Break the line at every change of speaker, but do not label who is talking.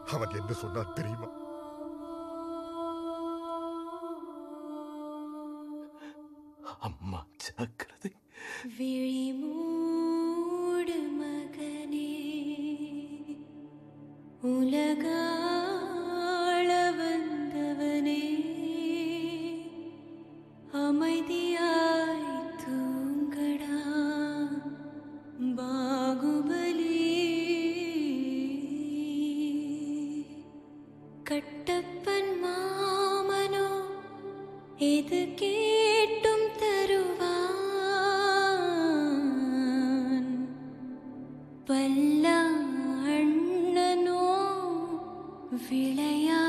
அவன் என்ன சொன்னான் தெரியுமா?
அம்மா ஜாக்கிரதை.
விழி மூடு மகனே, உலகாள வந்தவனே, அமைதியாய் தூங்கடா பாகுபலி. கட்டப்பன் மாமனோ எது கேட்டும் தருவான், பல்ல அண்ணனோ விளையா